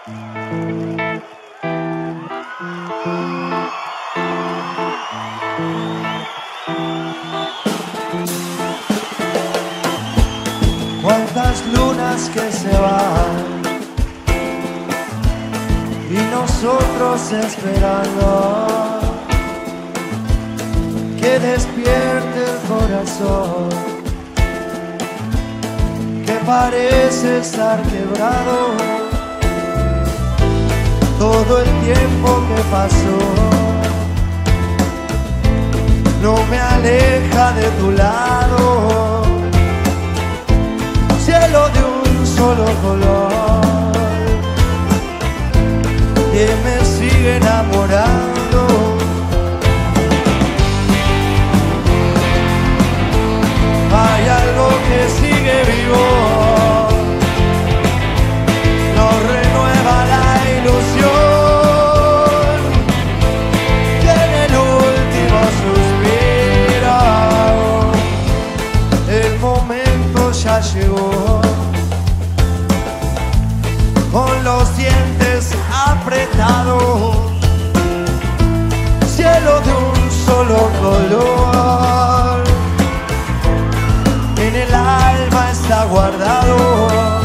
Cuántas lunas que se van y nosotros esperando que despierte el corazón que parece estar quebrado. Todo el tiempo que pasó no me aleja de tu lado. Cielo de un solo color que me sigue enamorando. Hay algo que sigue vivo, nos renueva la ilusión que en el último suspiro el momento ya llegó. Con los dientes apretados, cielo de un solo color, en el alma está guardado.